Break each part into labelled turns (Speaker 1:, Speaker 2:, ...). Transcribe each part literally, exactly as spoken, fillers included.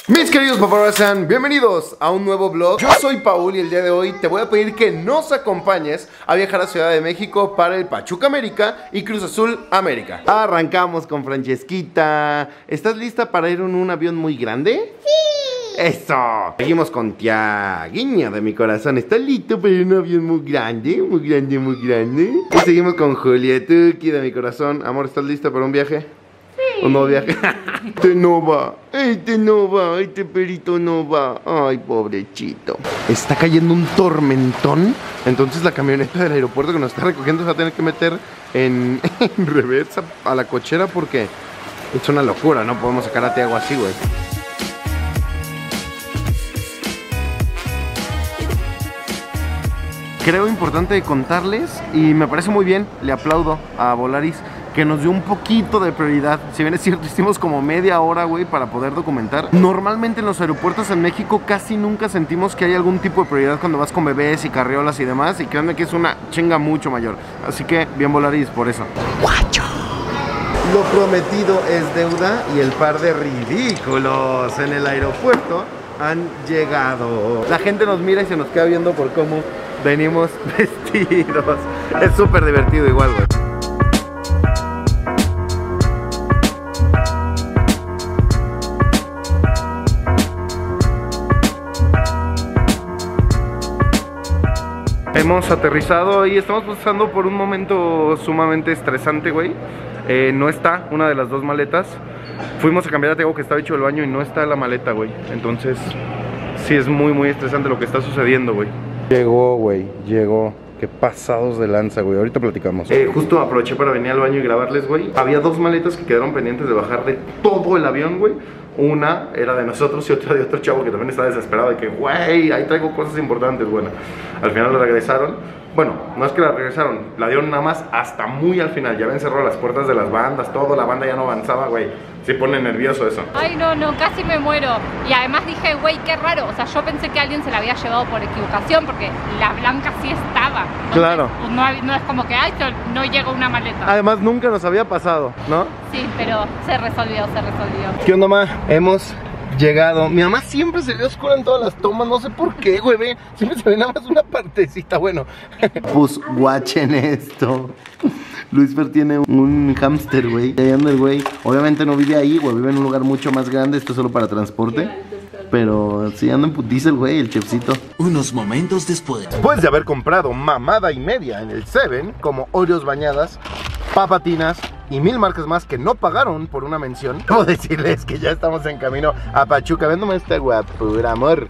Speaker 1: Mis queridos paparazzi, sean bienvenidos a un nuevo vlog. Yo soy Paul y el día de hoy te voy a pedir que nos acompañes a viajar a Ciudad de México para el Pachuca América y Cruz Azul América. Arrancamos con Francesquita. ¿Estás lista para ir en un avión muy grande? ¡Sí! ¡Eso! Seguimos con Tiaguinha de mi corazón. ¿Estás listo para ir en un avión muy grande? Muy grande, muy grande. Y seguimos con Julietuki de mi corazón. Amor, ¿estás lista para un viaje? ¿Un nuevo viaje? Este no va, este no va, este perito no va. Ay, pobrecito. Está cayendo un tormentón. Entonces la camioneta del aeropuerto que nos está recogiendo se va a tener que meter en, en reversa a la cochera porque es una locura. No podemos sacar a Tiago así, güey. Creo importante contarles, y me parece muy bien, le aplaudo a Volaris, que nos dio un poquito de prioridad. Si bien es cierto, hicimos como media hora, güey, para poder documentar. Normalmente en los aeropuertos en México casi nunca sentimos que hay algún tipo de prioridad cuando vas con bebés y carriolas y demás. Y créanme que es una chinga mucho mayor. Así que bien Volaris por eso. ¡Guacho! Lo prometido es deuda y el par de ridículos en el aeropuerto han llegado. La gente nos mira y se nos queda viendo por cómo venimos vestidos. Es súper divertido igual, güey. Hemos aterrizado y estamos pasando por un momento sumamente estresante, güey. Eh, no está una de las dos maletas. Fuimos a cambiar a Tiago que estaba hecho el baño y no está la maleta, güey. Entonces, sí es muy, muy estresante lo que está sucediendo, güey. Llegó, güey, llegó. Qué pasados de lanza, güey. Ahorita platicamos. Eh, justo aproveché para venir al baño y grabarles, güey. Había dos maletas que quedaron pendientes de bajar de todo el avión, güey. Una era de nosotros y otra de otro chavo que también estaba desesperado de que, güey, ahí traigo cosas importantes. Bueno, al final la regresaron. Bueno, no es que la regresaron, la dieron nada más hasta muy al final. Ya habían cerrado las puertas de las bandas, todo, la banda ya no avanzaba, güey. Se pone nervioso eso.
Speaker 2: Ay, no, no, casi me muero. Y además dije, güey, qué raro. O sea, yo pensé que alguien se la había llevado por equivocación porque la blanca sí estaba. Entonces,
Speaker 1: claro.
Speaker 2: No, no es como que, ay, no llegó una maleta.
Speaker 1: Además, nunca nos había pasado, ¿no?
Speaker 2: Sí, pero se resolvió, se resolvió.
Speaker 1: ¿Qué onda, ma? Hemos llegado. Mi mamá siempre se ve oscura en todas las tomas, no sé por qué, güey, ve. Siempre se ve nada más una partecita, bueno. Pues guachen esto. Luisfer tiene un hámster, güey. Ahí anda el güey. Obviamente no vive ahí, güey, vive en un lugar mucho más grande. Esto es solo para transporte. Pero sí anda en putiza el güey, el chefcito.
Speaker 3: Unos momentos después.
Speaker 1: Después de haber comprado mamada y media en el Seven, como Oreos bañadas, papatinas y mil marcas más que no pagaron por una mención, puedo decirles que ya estamos en camino a Pachuca. Véndome esta guapura, amor.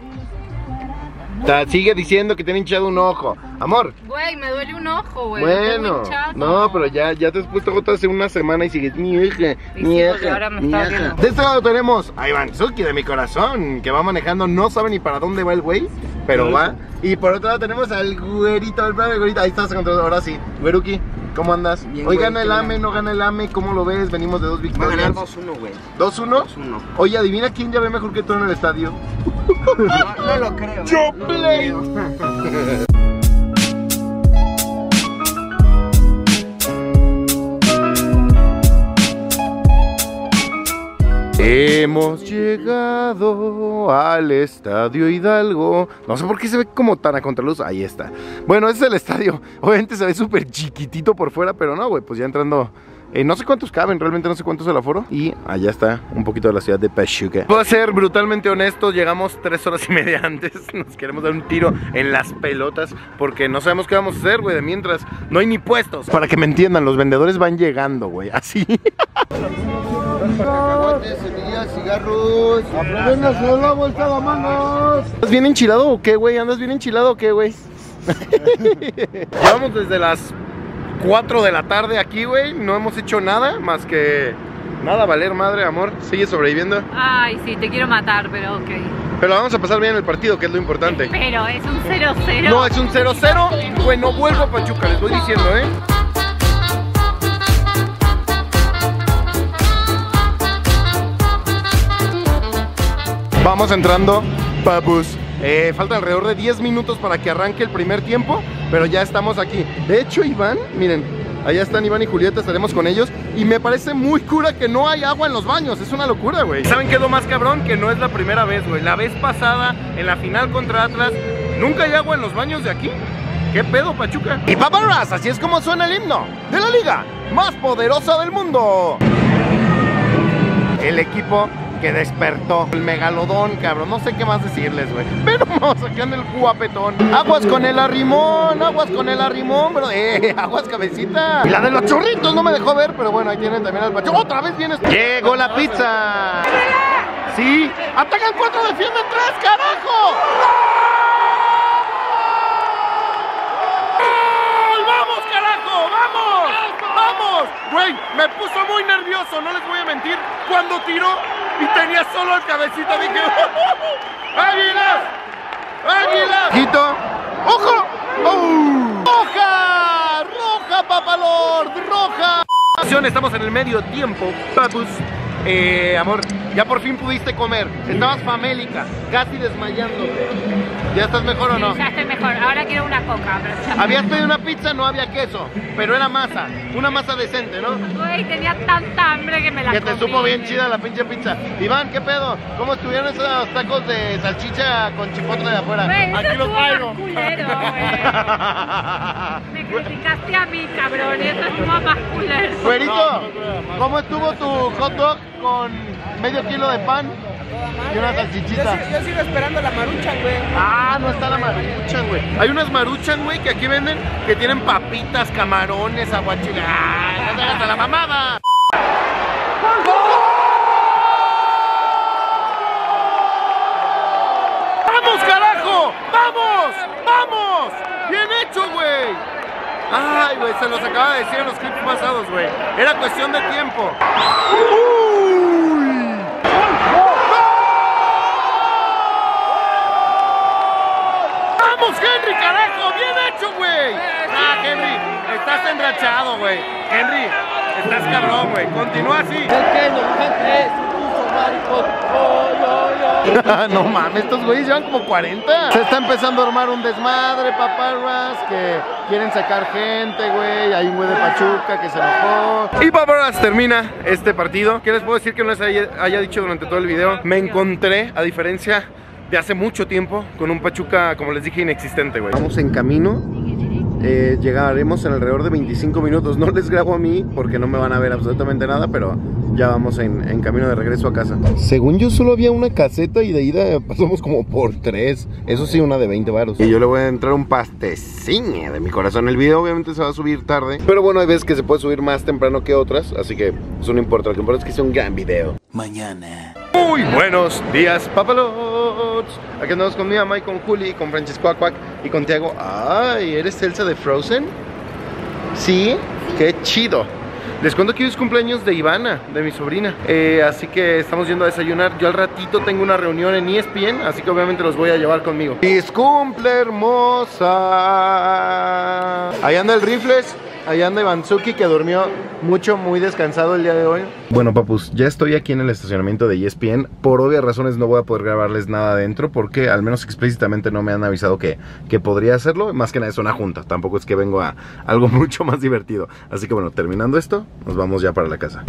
Speaker 1: Ta, sigue diciendo que tiene hinchado un ojo. Amor.
Speaker 2: Güey, me duele un ojo, güey.
Speaker 1: Bueno, no, pero ya, ya te has puesto gotas hace una semana y sigues mi hija, mi hija, mi hija. De este lado tenemos a Ivanzuki de mi corazón, que va manejando, no sabe ni para dónde va el güey, pero va. Y por otro lado tenemos al güerito, al bravo güerito. Ahí estás, ahora sí. Güeruki, ¿cómo andas? Bien, hoy güey, gana el AME, no gana el AME, ¿cómo lo ves? Venimos de dos victorias.
Speaker 3: Va a ganar dos uno, güey.
Speaker 1: ¿dos uno? dos uno. Oye, adivina quién ya ve mejor que tú en el estadio.
Speaker 3: No, no lo creo.
Speaker 1: Yo
Speaker 3: no
Speaker 1: play. Hemos llegado al Estadio Hidalgo. No sé por qué se ve como tan a contraluz. Ahí está. Bueno, ese es el estadio. Obviamente se ve súper chiquitito por fuera, pero no, güey, pues ya entrando. Eh, no sé cuántos caben, realmente no sé cuántos es el aforo. Y allá está un poquito de la ciudad de Pachuca. Puedo ser brutalmente honesto, llegamos tres horas y media antes. Nos queremos dar un tiro en las pelotas porque no sabemos qué vamos a hacer, güey. De mientras no hay ni puestos. Para que me entiendan, los vendedores van llegando, güey, así.
Speaker 4: Semillas, cigarros. Aprendas a la vuelta a manos.
Speaker 1: ¿Andas bien enchilado o qué, güey? ¿Andas bien enchilado o qué, güey? Llevamos desde las cuatro de la tarde aquí, güey. No hemos hecho nada más que nada, valer madre, amor. Sigue sobreviviendo.
Speaker 2: Ay, sí, te quiero matar, pero ok.
Speaker 1: Pero vamos a pasar bien el partido, que es lo importante.
Speaker 2: Pero es un cero cero.
Speaker 1: No, es un cero cero. Güey, no vuelvo a Pachuca, les voy diciendo, ¿eh? Vamos entrando, papus. Eh, falta alrededor de diez minutos para que arranque el primer tiempo, pero ya estamos aquí. De hecho, Iván, miren, Allá están Iván y Julieta, estaremos con ellos. Y me parece muy cura que no hay agua en los baños. Es una locura, güey. ¿Saben qué es lo más cabrón? Que no es la primera vez, güey. La vez pasada, en la final contra Atlas, nunca hay agua en los baños de aquí. ¿Qué pedo, Pachuca? Y paparras, así es como suena el himno de la liga más poderosa del mundo. El equipo que despertó, el megalodón, cabrón. No sé qué más decirles, güey. Pero vamos sacando el guapetón. Aguas con el arrimón, aguas con el arrimón, bro. Eh, aguas cabecita. Y la de los churritos no me dejó ver, pero bueno, ahí tienen también al Pachuca. Otra vez vienes. Llegó la pizza. Sí. Atacan cuatro, defienden tres, carajo. ¡Vamos, carajo! ¡Vamos! ¡Vamos! Güey, me puso muy nervioso, no les voy a mentir. Cuando tiró y tenía solo el cabecita, dije ¡Águilas! ¡Águilas! Quito. ¡Ojo! ¡Oh! ¡Roja! ¡Roja, papalord! ¡Roja! Estamos en el medio tiempo, Papus. Eh, amor, ya por fin pudiste comer. Estabas famélica, casi desmayándote. ¿Ya estás mejor o no?
Speaker 2: Ya estoy mejor, ahora quiero una coca. Pero ya...
Speaker 1: Habías pedido una pizza, no había queso, pero era masa, una masa decente, ¿no?
Speaker 2: Güey, tenía tanta hambre que me la
Speaker 1: Que
Speaker 2: comí.
Speaker 1: te supo bien chida la pinche pizza. Iván, ¿qué pedo? ¿Cómo estuvieron esos tacos de salchicha con chipotle de afuera?
Speaker 2: Güey,
Speaker 1: Aquí los traigo.
Speaker 2: Más culero, güey. Me criticaste a mí, cabrón, y eso estuvo más culero.
Speaker 1: Güerito, ¿cómo estuvo tu hot dog con medio kilo de pan y una salchichita?
Speaker 3: Yo, yo sigo esperando la maruchan, güey.
Speaker 1: Ah, no está la maruchan, güey. Hay unas maruchan, güey, que aquí venden que tienen papitas, camarones, aguachiles. ¡Ah, no te la mamada! ¡Vamos, carajo! ¡Vamos! ¡Vamos! ¡Bien hecho, güey! Ay, güey, se los acaba de decir en los clips pasados, güey. Era cuestión de tiempo. ¡Uy! ¡Vamos, Henry, carajo! ¡Bien hecho, güey! Ah, Henry, estás enrachado, güey. Henry, estás cabrón, güey. Continúa así. No mames, estos güeyes llevan como cuarenta. Se está empezando a armar un desmadre, paparras, que quieren sacar gente, güey. Hay un güey de Pachuca que se enojó. Y paparras, termina este partido. ¿Qué les puedo decir que no les haya, haya dicho durante todo el video? Me encontré, a diferencia de hace mucho tiempo, con un Pachuca, como les dije, inexistente, güey. Vamos en camino. Eh, llegaremos en alrededor de veinticinco minutos. No les grabo a mí porque no me van a ver absolutamente nada, pero ya vamos en, en camino de regreso a casa. Según yo solo había una caseta y de ida pasamos como por tres. Eso sí, una de veinte varos. Y yo le voy a entrar un pasteciñe de mi corazón. El video obviamente se va a subir tarde, pero bueno, hay veces que se puede subir más temprano que otras, así que eso no importa. Lo que importa es que sea un gran video.
Speaker 3: Mañana.
Speaker 1: Muy buenos días, papalots. Aquí andamos con mi mamá y con Juli, con Francisco Aquac y con Tiago. Ay, ¿eres Elsa de Frozen? ¿Sí? ¡Qué chido! Les cuento que hoy es cumpleaños de Ivana, de mi sobrina, eh, así que estamos yendo a desayunar. Yo al ratito tengo una reunión en E S P N, así que obviamente los voy a llevar conmigo. ¡Feliz cumple, hermosa! Ahí anda el Rifles, ahí anda Ivanzuki, que durmió mucho, muy descansado el día de hoy. Bueno, papus, ya estoy aquí en el estacionamiento de E S P N. Por obvias razones no voy a poder grabarles nada adentro, porque al menos explícitamente no me han avisado que, que podría hacerlo. Más que nada es una junta, tampoco es que vengo a algo mucho más divertido. Así que bueno, terminando esto, nos vamos ya para la casa.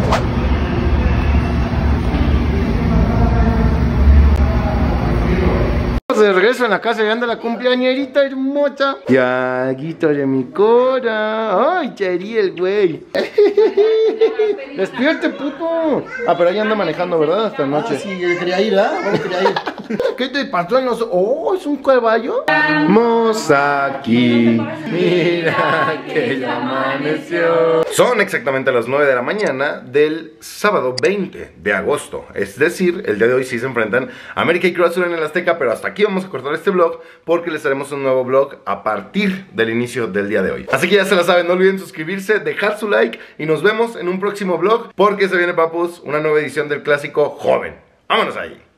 Speaker 1: De regreso en la casa, ya anda la cumpleañerita hermosa. Tiaguito de mi cora. Ay, Cheriel, güey. Despierte, puto. Ah, pero ahí anda manejando, ¿verdad? Hasta noche.
Speaker 4: Ah, sí, yo quería ir, ¿ah? Bueno, quería ir.
Speaker 1: ¿Qué te pasó en los... Oh, ¿es un caballo? Vamos aquí. Mira que ya amaneció. Son exactamente las nueve de la mañana del sábado veinte de agosto. Es decir, el día de hoy sí se enfrentan América y Cruz Azul en el Azteca, pero hasta aquí vamos a cortar este vlog porque les haremos un nuevo vlog a partir del inicio del día de hoy. Así que ya se la saben, no olviden suscribirse, dejar su like y nos vemos en un próximo vlog porque se viene, papus, una nueva edición del clásico joven. ¡Vámonos ahí!